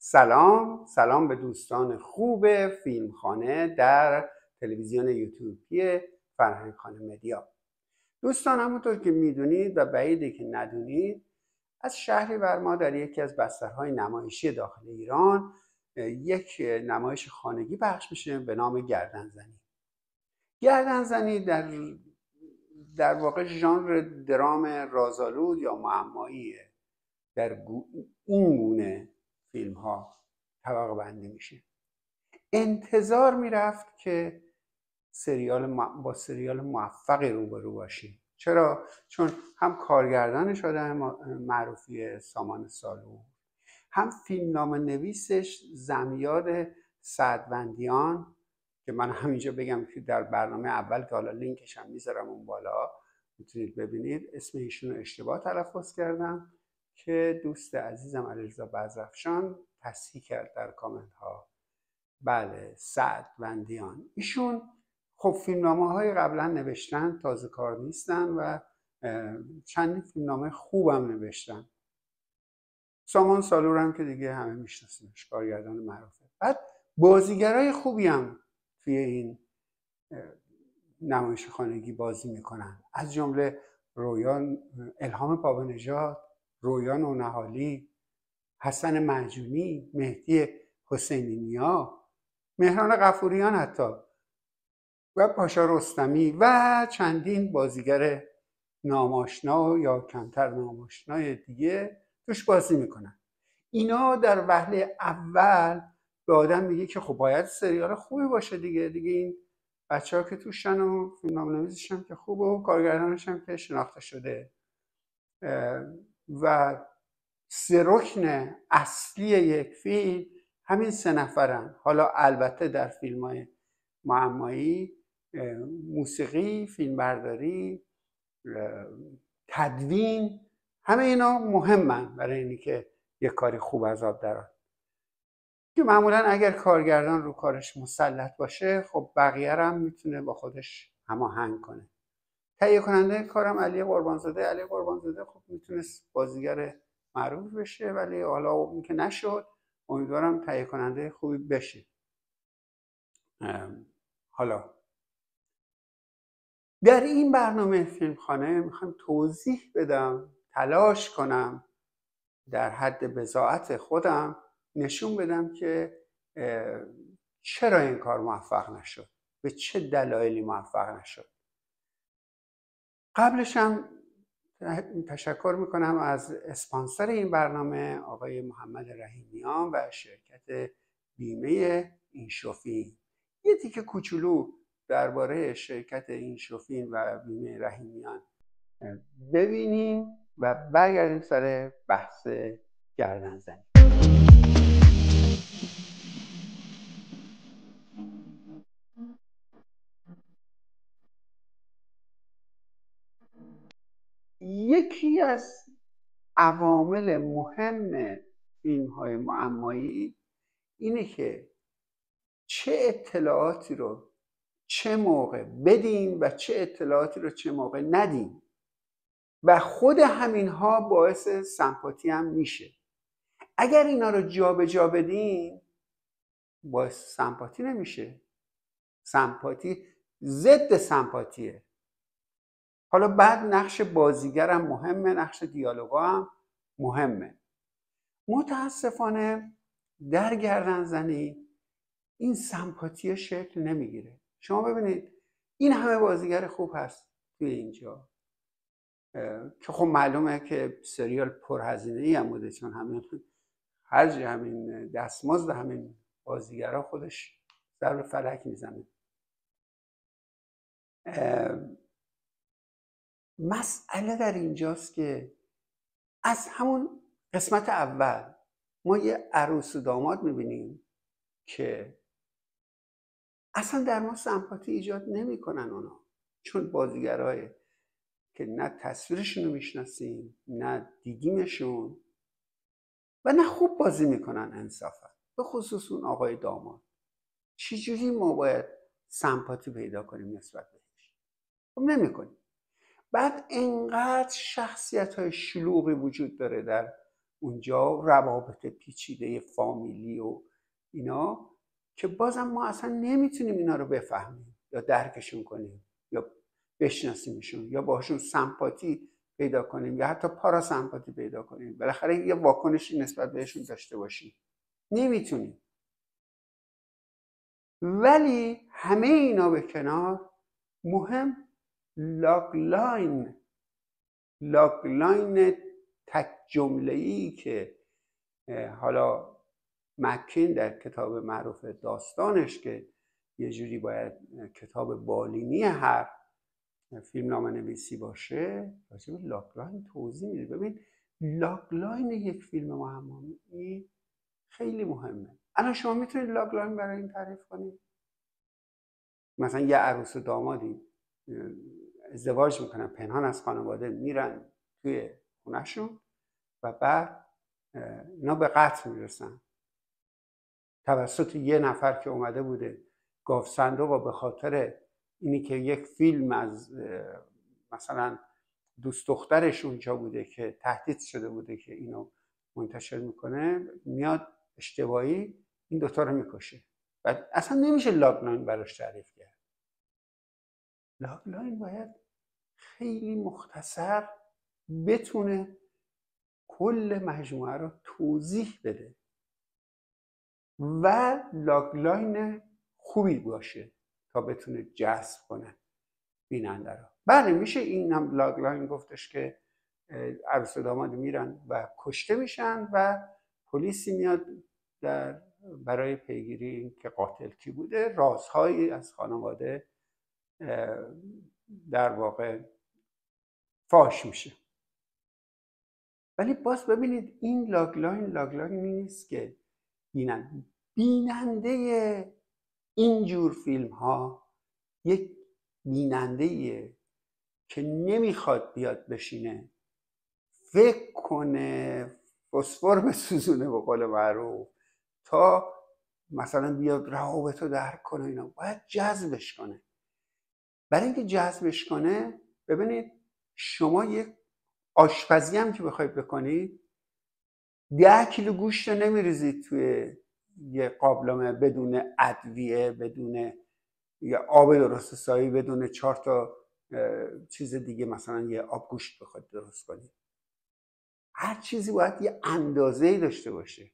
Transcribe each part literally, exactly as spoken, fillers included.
سلام سلام به دوستان خوب فیلمخانه در تلویزیون یوتیوبی فرهنگ خانه مدیا. دوستان، همونطور که میدونید و بعیده که ندونید، از شهریور ما در یکی از بسترهای نمایشی داخل ایران یک نمایش خانگی پخش میشه به نام گردنزنی. گردنزنی در در واقع ژانر درام رازآلود یا معماییه. در این گونه فیلم ها طبقه بندی میشه. انتظار میرفت که سریال با سریال موفقی روبرو باشیم. چرا؟ چون هم کارگردانش آدم معروفی سامان سالو، هم فیلمنامه نویسش زمیار سعدوندیان که من همینجا بگم که در برنامه اول که حالا لینکش هم میذارم اون بالا میتونید ببینید، اسم ایشون رو اشتباه تلفظ کردم که دوست عزیزم علیرضا بزرافشان تصحیح کرد در کامنت ها. بله، سعدوندیان. ایشون خب فیلمنامه های قبلا نوشتن، تازه کار نیستن و چندین فیلمنامه خوبم نوشتن. سامان سالور هم که دیگه همه میشناسیمش، کارگردان معروفه. بعد بازیگرای خوبی هم توی این نمایش خانگی بازی میکنن، از جمله رویان الهام پابنژاد، رویان نونهالی، حسن معجونی، مهدی حسینی نیا، مهران غفوریان حتی و پاشا رستمی و چندین بازیگر ناماشنا یا کمتر ناماشنای دیگه توش بازی میکنن. اینا در وهله اول به آدم میگه که خب باید سریال خوبی باشه دیگه دیگه این بچه ها که توشن و فیلمنامه نویسش هم که خوبه و کارگردانش هم که شناخته شده و سه رکن اصلی یک فیلم همین سه نفرن. حالا البته در فیلم های معمایی موسیقی، فیلمبرداری، تدوین، همه اینا مهمن برای اینی که یک کاری خوب از آب درآد. که معمولا اگر کارگردان رو کارش مسلط باشه خب بقیه هم میتونه با خودش هماهنگ کنه. تهیه کننده کارم علی قربانزاده علی قربانزاده خب میتونست بازیگر معروف بشه، ولی حالا اون که نشد. امیدوارم تهیه کننده خوبی بشه. حالا در این برنامه فیلمخانه میخوام توضیح بدم، تلاش کنم در حد بضاعت خودم نشون بدم که چرا این کار موفق نشد، به چه دلایلی موفق نشد. قبلش هم تشکر میکنم از اسپانسر این برنامه آقای محمد رحیمیان و شرکت بیمه اینشوفین. یه تیکه کوچولو درباره شرکت اینشوفین و بیمه رحیمیان ببینیم و برگردیم سر بحث گردنزنی. یکی از عوامل مهم فیلم های معمایی اینه که چه اطلاعاتی رو چه موقع بدیم و چه اطلاعاتی رو چه موقع ندیم و خود همین ها باعث سمپاتی هم میشه. اگر اینا رو جا به جا بدیم باعث سمپاتی نمیشه. سمپاتی ضد سمپاتیه. حالا بعد نقش بازیگرم مهمه، نقش دیالوگا هم مهمه. متاسفانه در گردنزنی این سمپاتی شکل نمیگیره. شما ببینید این همه بازیگر خوب هست توی اینجا که خب معلومه که سریال پرهزینه‌ای هم بوده، چون همین خرج همین دستمزد همین بازیگرها خودش ضرب فلک میزنه. مسئله در اینجاست که از همون قسمت اول ما یه عروس و داماد میبینیم که اصلا در ما سمپاتی ایجاد نمیکنن اونا، چون بازیگرای که نه تصویرشون رو میشناسیم نه دیدیمشون و نه خوب بازی میکنن انصافا، به خصوص اون آقای داماد. چجوری ما باید سمپاتی پیدا کنیم نسبت بهش؟ خب نمیکنیم. بعد انقدر شخصیت های شلوغی وجود داره در اونجا روابط پیچیده فامیلی و اینا که بازم ما اصلا نمیتونیم اینا رو بفهمیم یا درکشون کنیم یا بشناسیمشون یا باهاشون سمپاتی پیدا کنیم یا حتی پاراسمپاتی پیدا کنیم، بالاخره یه واکنشی نسبت بهشون داشته باشیم. نمیتونیم. ولی همه اینا به کنار، مهم لاگلاین لاگلاین تک جمله‌ای که حالا مکین در کتاب معروف داستانش که یه جوری باید کتاب بالینی هر فیلم نامه نویسی باشه، راجع به لاگلاین توضیح میده. ببین لاگلاین یک فیلم معمایی خیلی مهمه. الان شما میتونید لاگلاین برای این تعریف کنید؟ مثلا یه عروس و دامادی ازدواج میکنن، پنهان از خانواده میرن توی خونهشون و بعد اینا به قتل میرسن توسط یه نفر که اومده بوده گاو صندوق و به خاطر اینی که یک فیلم از مثلا دوست دخترش اونجا بوده که تهدید شده بوده که اینو منتشر میکنه، میاد اشتباهی این دوتا رو میکشه و اصلا نمیشه لاگلاین براش تعریف کرد. لاگلاین باید خیلی مختصر بتونه کل مجموعه رو توضیح بده و لاگلاین خوبی باشه تا بتونه جذب کنه بیننده رو. بله میشه این هم لاگلاین گفتش که عروس و داماد میرن و کشته میشن و پلیسی میاد در برای پیگیری که قاتل کی بوده، رازهایی از خانواده در واقع فاش میشه. ولی باز ببینید این لاگلاین لاگلاین نیست که بیننده بیننده اینجور فیلم ها یک بیننده که نمیخواد بیاد بشینه فکر کنه فسفر بسوزونه به قول معروف تا مثلا بیاد روابط رو درک کنه، اینا باید جذبش کنه. برای اینکه جذبش کنه ببینید شما یک آشپزی هم که بخواید بکنید ده کیلو گوشت رو نمیریزید توی یه قابلمه بدون ادویه، بدون یه آب درست حسابی، بدون چهار تا چیز دیگه، مثلا یه آب گوشت بخواید درست کنید. هر چیزی باید یه اندازه‌ای داشته باشه.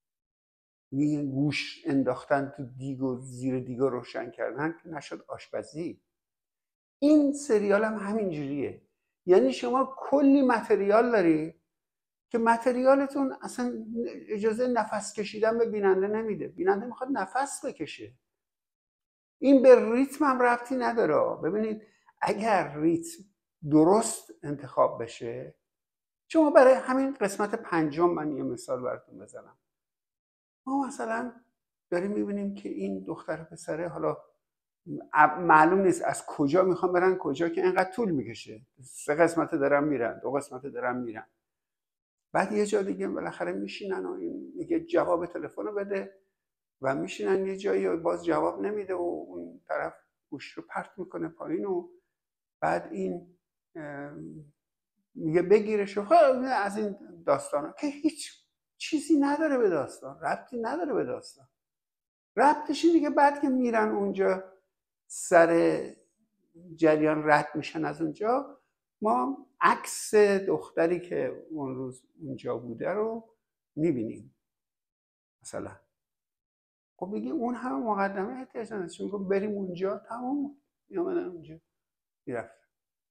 یه گوش انداختن تو دیگ و زیر دیگ روشن کردن که نشد آشپزی. این سریال هم همین جوریه. یعنی شما کلی متریال داری که متریالتون اصلا اجازه نفس کشیدن به بیننده نمیده. بیننده میخواد نفس بکشه. این به ریتم هم ربطی نداره. ببینید اگر ریتم درست انتخاب بشه، شما برای همین قسمت پنجم من یه مثال براتون بزنم. ما مثلا داریم میبینیم که این دختر پسره، حالا معلوم نیست از کجا میخوان برن کجا که اینقدر طول میکشه، سه قسمت دارن میرن، دو قسمت دارن میرن، بعد یه جا دیگه بالاخره میشینن و این میگه جواب تلفن رو بده و میشینن یه جایی و باز جواب نمیده و اون طرف گوش رو پرت میکنه پایین و بعد این میگه بگیرش و از این داستانا که هیچ چیزی نداره به داستان، ربطی نداره به داستان. ربطش اینه که بعد که میرن اونجا سر جریان رد میشن از اونجا، ما عکس دختری که اون روز اونجا بوده رو میبینیم مثلا. خب بگیم اون همه مقدمه احتیاج نداره، چون میگم بریم اونجا تمام میامدن اونجا میرفتن.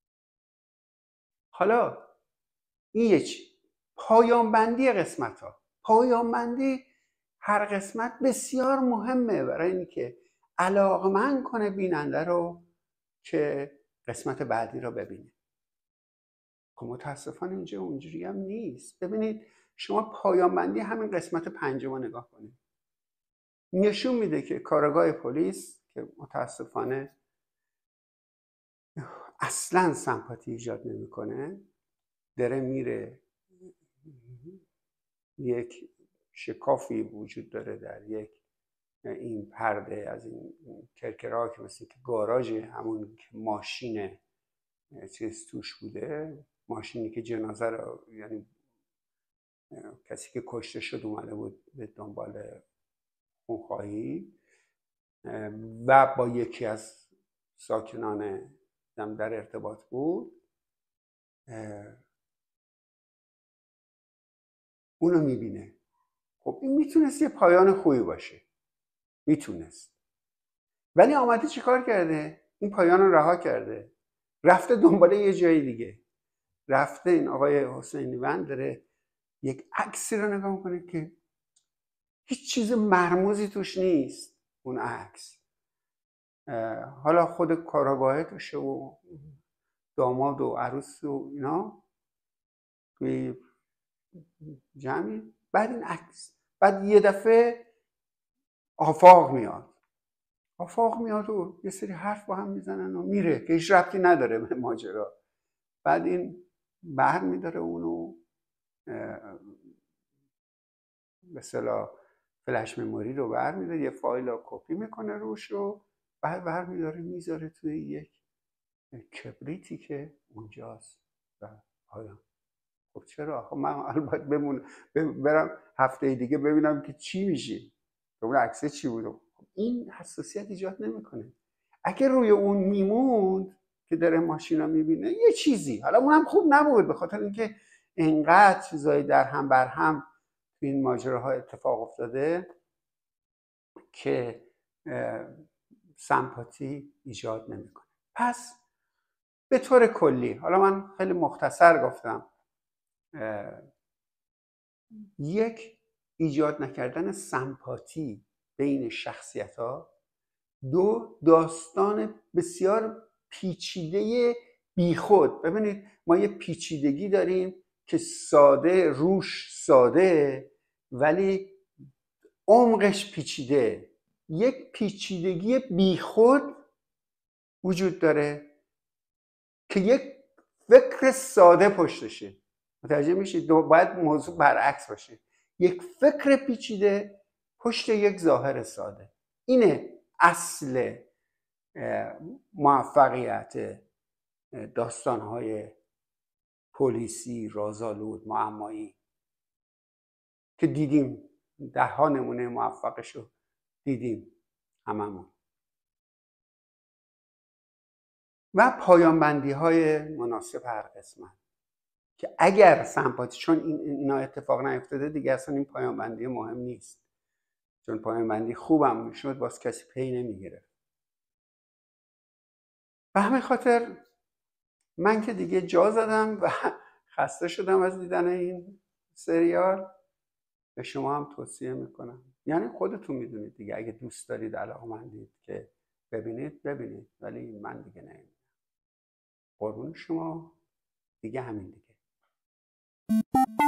حالا این یه چی. پایان بندی قسمت ها. پایان بندی هر قسمت بسیار مهمه برای اینکه علاقمند کنه بیننده رو که قسمت بعدی رو ببینه. که متاسفانه اینجا اونجوری هم نیست. ببینید شما پایان بندی همین قسمت پنجم رو نگاه کنید، نشون میده که کارگاه پلیس که متاسفانه اصلا سمپاتی ایجاد نمیکنه، داره میره، یک شکافی وجود داره در یک این پرده از این کرکرها که مثل که گاراژ همون که ماشین چیز توش بوده، ماشینی که جنازه رو یعنی کسی که کشته شد اومده بود به دنبال خونخواهی و با یکی از ساکنان در ارتباط بود، اونو میبینه. خب این میتونست یه پایان خوبی باشه، میتونست، ولی آمده چیکار کرده؟ این پایان رو رها کرده، رفته دنبال یه جای دیگه. رفته این آقای حسینیوند داره یک عکسی رو نگاه میکنه که هیچ چیز مرموزی توش نیست. اون عکس حالا خود کاراگاهه توشه و داماد و عروس و اینا توی جمعی. بعد این عکس، بعد یه دفعه آفاق میاد آفاق میاد و یه سری حرف با هم میزنن و میره که هیچ ربطی نداره به ماجرا. بعد این بر میداره اونو به اصطلاح فلش مموری رو بر میداره، یه فایل رو کپی میکنه روش رو، بعد بر میداره میذاره توی یک کبریتی که اونجاست و آیا خب چرا؟ خب من البته بمون برم هفته دیگه ببینم که چی میشه، اون عکس چی بود. این حساسیت ایجاد نمیکنه. اگه روی اون میموند که داره ماشینا میبینه یه چیزی، حالا اونم خوب نبود به خاطر اینکه اینقدر چیزایی در هم بر هم تو این ماجراها اتفاق افتاده که سمپاتی ایجاد نمیکنه. پس به طور کلی، حالا من خیلی مختصر گفتم، یک، ایجاد نکردن سمپاتی بین شخصیت ها. دو، داستان بسیار پیچیده بیخود. ببینید ما یه پیچیدگی داریم که ساده روش ساده ولی عمقش پیچیده. یک پیچیدگی بیخود وجود داره که یک فکر ساده پشتشه. متوجه میشید؟ باید موضوع برعکس باشه، یک فکر پیچیده پشت یک ظاهر ساده. اینه اصل موفقیت داستانهای پلیسی رازآلود معمایی که دیدیم، ده ها نمونه موفقشو دیدیم هممون. و پایان بندی های مناسب هر قسمت که اگر سمپاتی، چون این اینا اتفاق نیفتاده دیگه اصلا این پایان بندی مهم نیست، چون پایان بندی خوبم میشد باز کسی پی نمیگیره. به همین خاطر من که دیگه جا زدم و خسته شدم از دیدن این سریال، به شما هم توصیه میکنم. یعنی خودتون میدونید دیگه، اگه دوست دارید علاقه‌مندید که ببینید ببینید، ولی من دیگه نمیدونم. قربون شما دیگه، همین دیگه.